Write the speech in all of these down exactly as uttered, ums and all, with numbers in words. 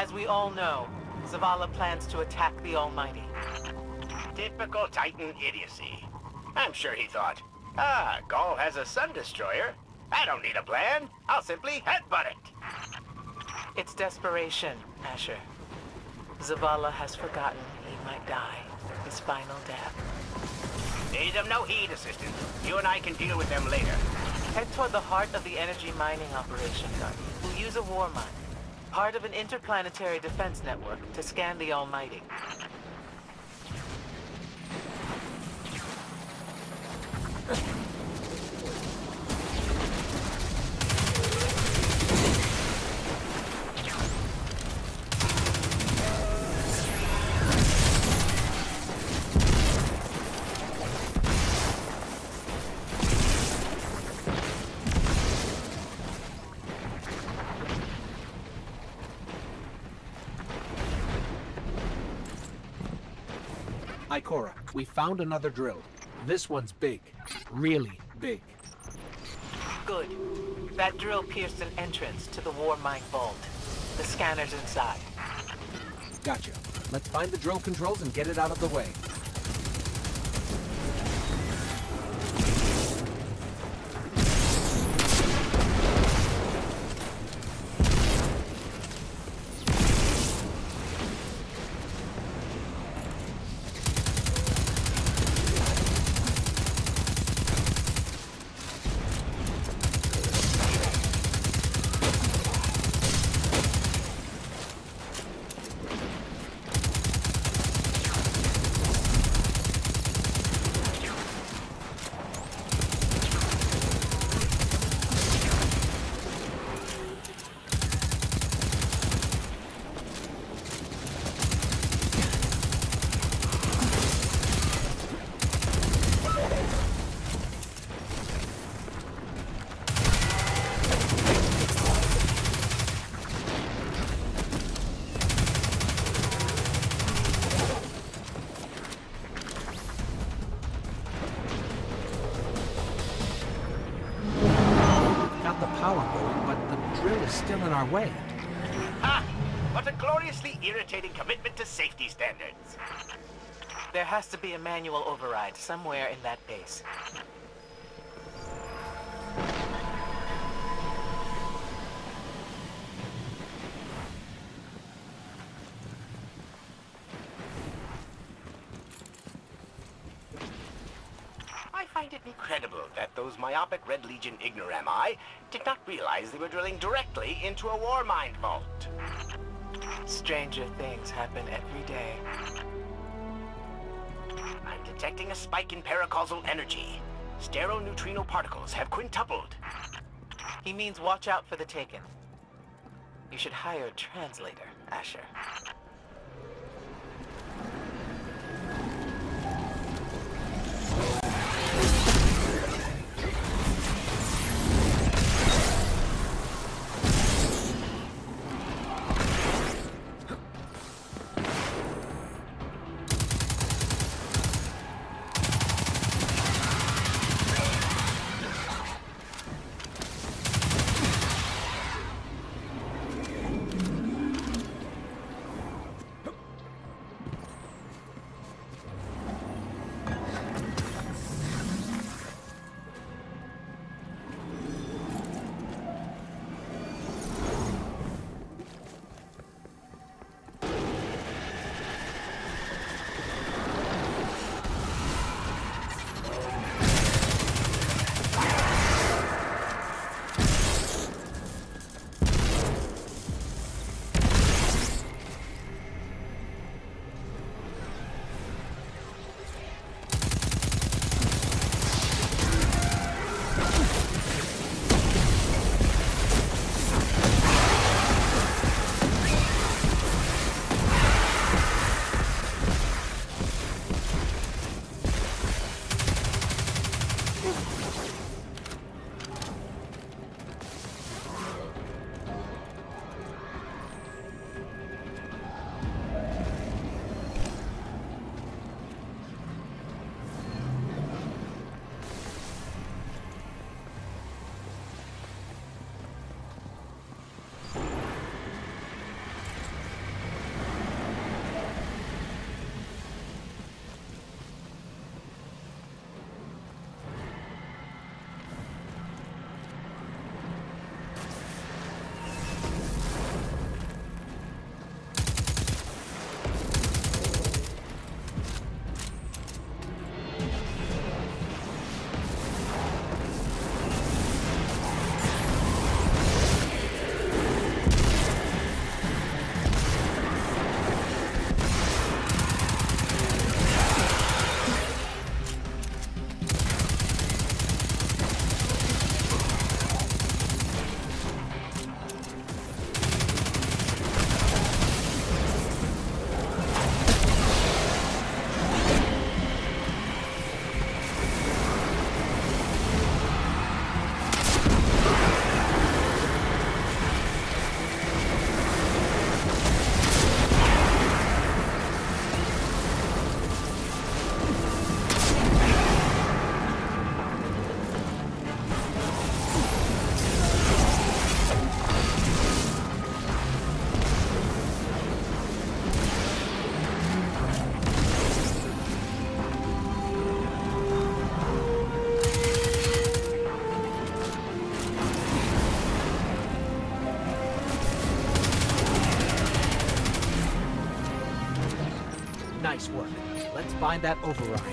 As we all know, Zavala plans to attack the Almighty. Typical Titan idiocy. I'm sure he thought, ah, Gaul has a Sun Destroyer. I don't need a plan. I'll simply headbutt it. It's desperation, Asher. Zavala has forgotten he might die his final death. Pay them no heed, Assistant. You and I can deal with them later. Head toward the heart of the energy mining operation, Guardian. We'll use a war mine, part of an interplanetary defense network, to scan the Almighty. Ikora, we found another drill. This one's big. Really big. Good. That drill pierced an entrance to the war mine vault. The scanner's inside. Gotcha. Let's find the drill controls and get it out of the way. Still in our way. Ha! What a gloriously irritating commitment to safety standards. There has to be a manual override somewhere in that base. I find it incredible that those myopic Red Legion ignorami did not realize they were drilling directly into a war mine vault. Stranger things happen every day. I'm detecting a spike in paracausal energy. Stereoneutrino particles have quintupled. He means watch out for the Taken. You should hire a translator, Asher. find that override.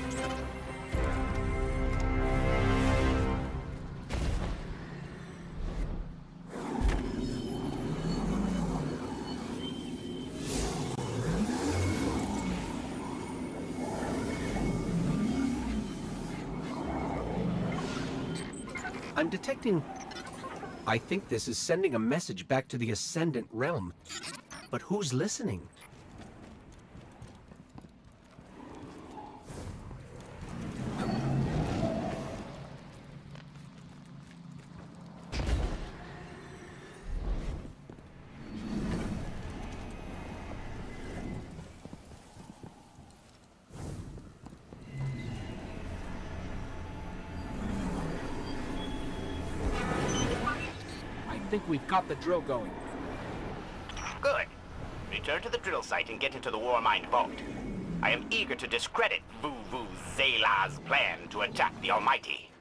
I'm detecting... I think this is sending a message back to the Ascendant Realm. But who's listening? I think we've got the drill going. Good. Return to the drill site and get into the Warmind vault. I am eager to discredit Vuvuzela's plan to attack the Almighty.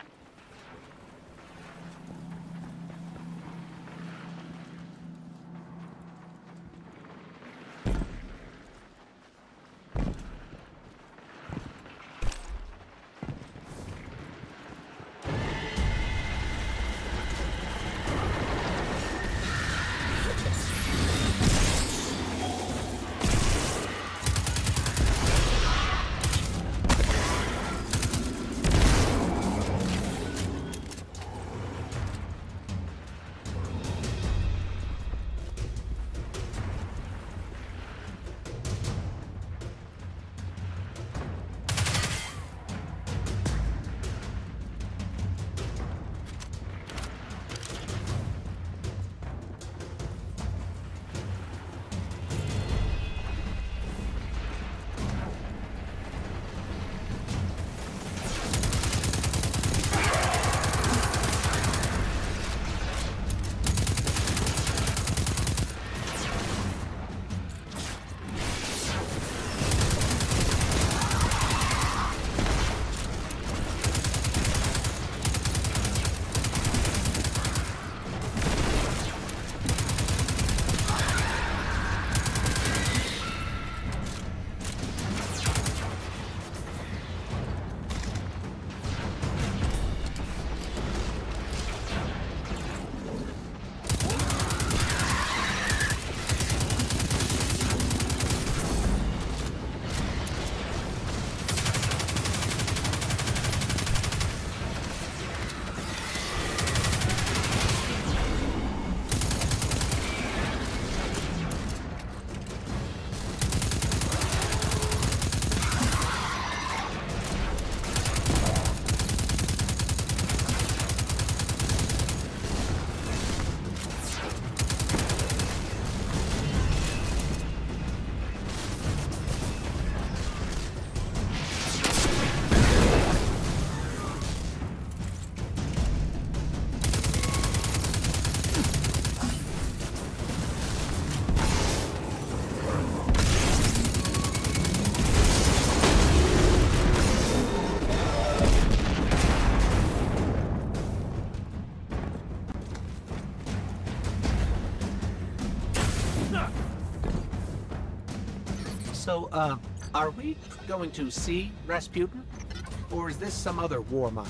So, uh, are we going to see Rasputin? Or is this some other Warmind?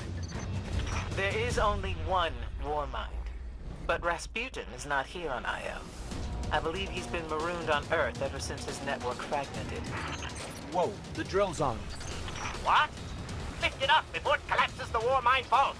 There is only one Warmind. But Rasputin is not here on I L. I believe he's been marooned on Earth ever since his network fragmented. Whoa, the drill's on. What? Lift it up before it collapses the Warmind vault.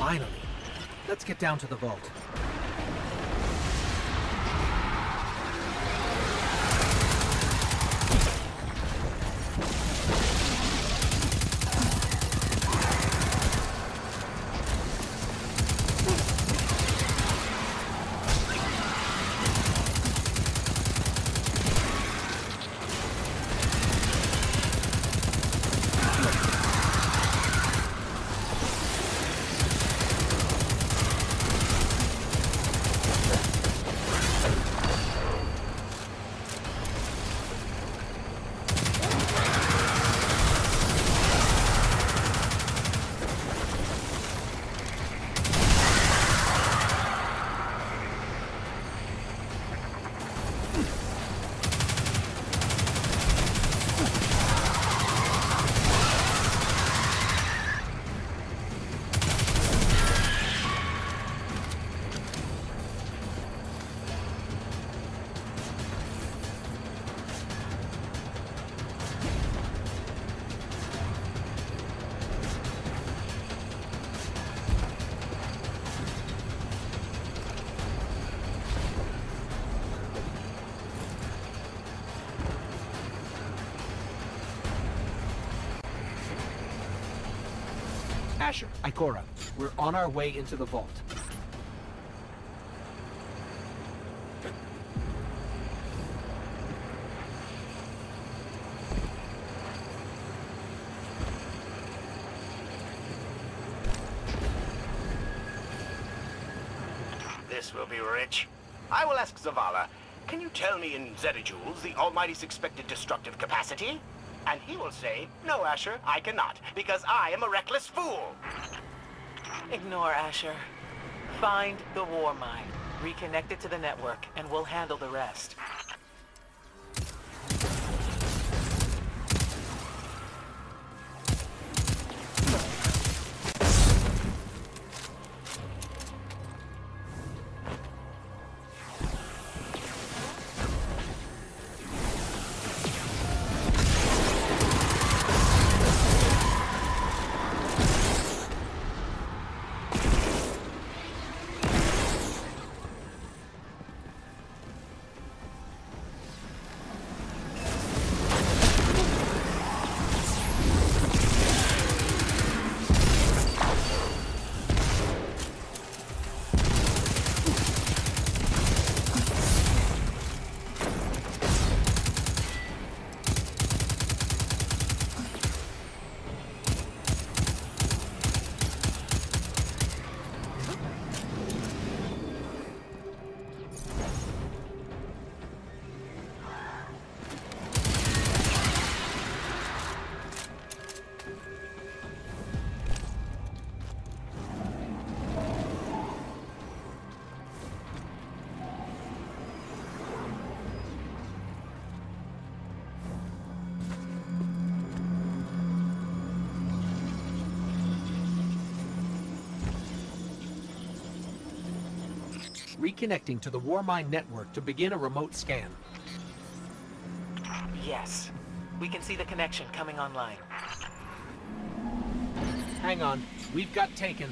Finally. Let's get down to the vault. Asher, Ikora, we're on our way into the vault. This will be rich. I will ask Zavala, can you tell me in zetajoules the Almighty's expected destructive capacity? And he will say, no, Asher, I cannot, because I am a reckless fool. Ignore Asher. Find the war mine, reconnect it to the network, and we'll handle the rest. Reconnecting to the Warmind network to begin a remote scan. Yes. We can see the connection coming online. Hang on. We've got taken.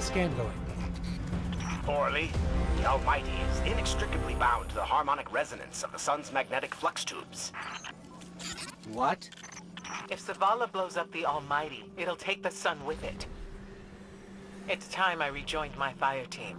scan going? Poorly. The Almighty is inextricably bound to the harmonic resonance of the sun's magnetic flux tubes. What? If Zavala blows up the Almighty, it'll take the sun with it. It's time I rejoined my fire team.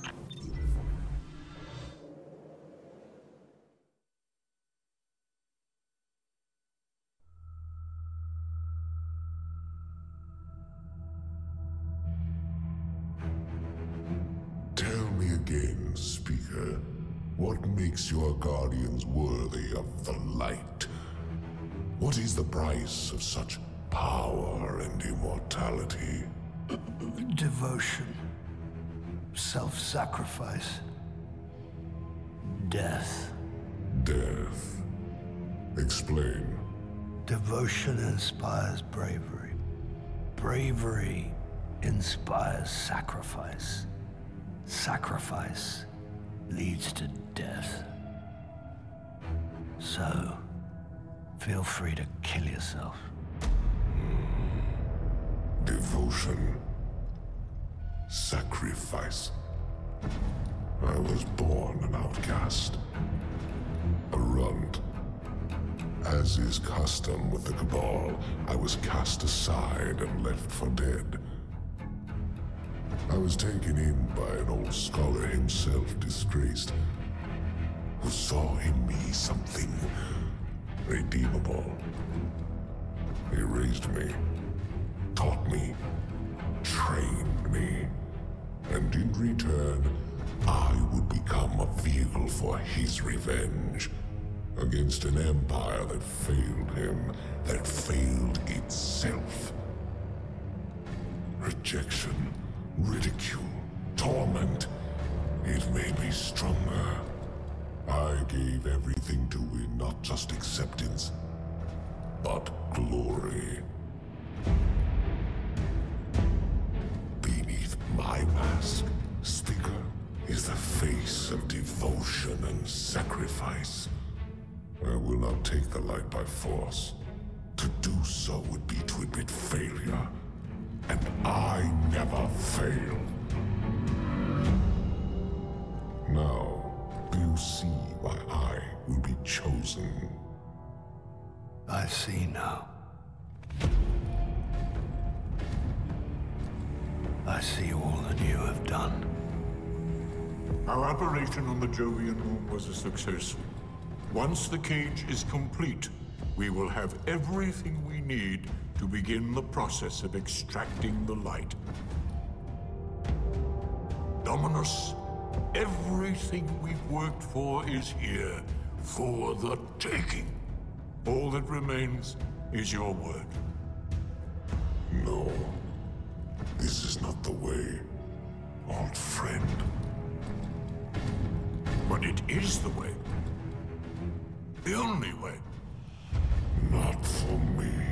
Tell me again, Speaker, what makes your Guardians worthy of the light? What is the price of such power and immortality? Devotion. Self-sacrifice. Death. Death. Explain. Devotion inspires bravery. Bravery inspires sacrifice. Sacrifice leads to death. So, feel free to kill yourself. Devotion. Sacrifice. I was born an outcast. A runt. As is custom with the Cabal, I was cast aside and left for dead. I was taken in by an old scholar himself, disgraced, who saw in me something redeemable. He raised me, taught me, trained me, and in return, I would become a vehicle for his revenge against an empire that failed him, that failed itself. Rejection, ridicule, torment. It made me stronger. I gave everything to win not just acceptance, but glory. Beneath my mask, Speaker, is the face of devotion and sacrifice. I will not take the light by force. To do so would be to admit failure. And I never fail. Now, do you see why I will be chosen? I see now. I see all that you have done. Our operation on the Jovian moon was a success. Once the cage is complete, we will have everything we need to begin the process of extracting the light. Dominus, everything we've worked for is here, for the taking. All that remains is your word. No. This is not the way, old friend. But it is the way. The only way. Not for me.